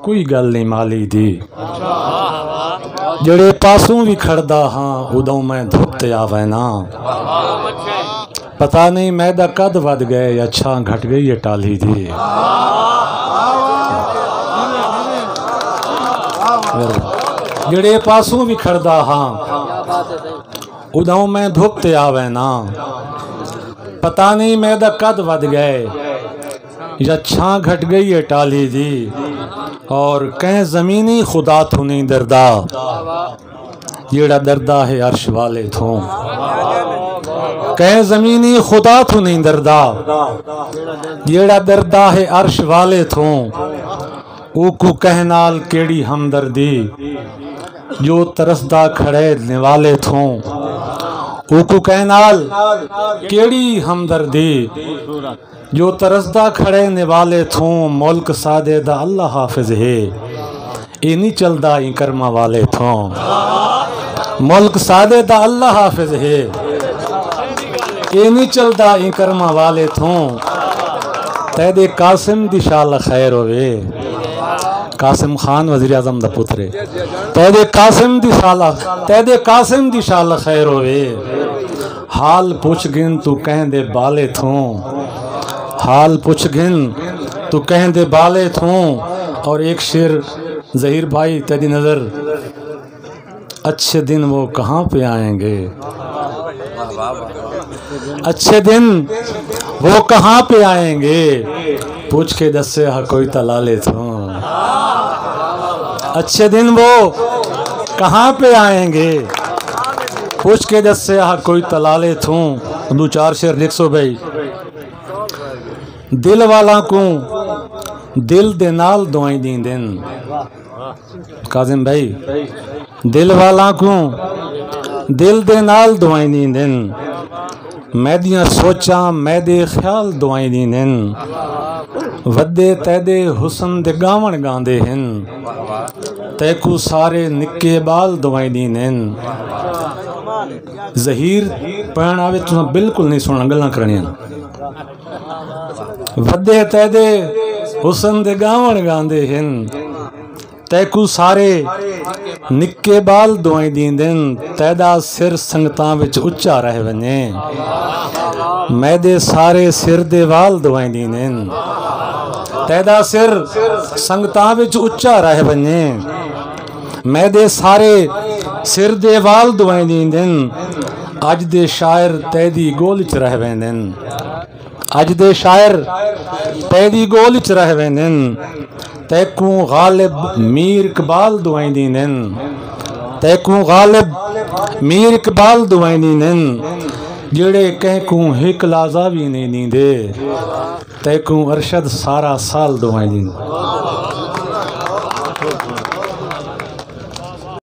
कोई गल नहीं माली दी। जेड़े पासों भी खड़दा हाँ उदों मैं धुपते आवे ना। पता नहीं मैदा कद वध गए या छां घट गई है टाली दी। जेड़े पासों भी खड़दा हाँ उदों मैं धुपते आवे ना। पता नहीं मैदा कद वध गए या छां घट गई है टाली दी। और कह जमीनी खुदा थू नहीं दरदा जेड़ा दरदा है अर्श वाले थू। कह जमीनी खुदा थू नहीं दरदा जेड़ा दरदा है अर्श वाले थू। ऊकू कहनाल केड़ी हमदर्दी जो तरसदा खड़े निवाले थू। ऊकू कहनाल केड़ी हमदर्दी जो तरसदा खड़े निवाले थू। मुल्क सादे दा अल्लाह हाफिज है ये नहीं चलदा ई कर्मा वाले थू। मुल्क सादे दा अल्लाह हाफिज है ये नहीं चलदा ई कर्मा वाले थू। तैदे कासिम दी शाल खैर होवे। कासिम खान वजीर आजम दा पुत्र है। तैदे कासिम दी शाल खैर होवे। हाल पुछ गिन तू कह दे बाले थू। हाल पुछ गिन तू कह दे बाले थू। और एक शेर जहीर भाई तेरी नजर अच्छे दिन वो कहाँ पे आएंगे। अच्छे दिन वो कहाँ पे आएंगे पूछ के दसे हा कोई तलाले थू। अच्छे दिन वो कहाँ पे आएंगे पूछ के दसे हा कोई तलाले थू। दो चार शेर लिख सो भाई। दिल वाला को दिल दे नाल दुआई दी दिन। काजिम भाई दिल वाला को दिल दे नाल दुआई दी दिन। मैदियां सोचा मैदे ख्याल दुआई दी दिन। वदे तैदे हुसन दे गावण गांदे हिन। तैकू सारे निक्के बाल दुआई दी दिन। जहीर पढ़न आवे तुम बिल्कुल नहीं सुनना गल्लां करनियां। वदे तैदे हुसन दे गावण गांदे हिन। तैकू सारे निक्के बाल दुआई दी दिन। तैदा सिर संगतां विच उच्चा रह वने। मैदे सारे सिर दे वाल दुआई दी दिन। तैदा सिर संगतां विच उच्चा रह वने। मैदे सारे सिर दे वाल दुआई दी दिन। अज दे शायर तैदी गोल च रह वेंदन। अज दे शायर तैदी गोल च रह वेंदन। तैकू गालिब मीर इकबाल दुआई दीन। तैकू गालिब मीर इकबाल दुआई दीन। जेड़े कहकू हिक लाजा भी नहीं दींदे। तैकू अरशद सारा साल दुआई दीन।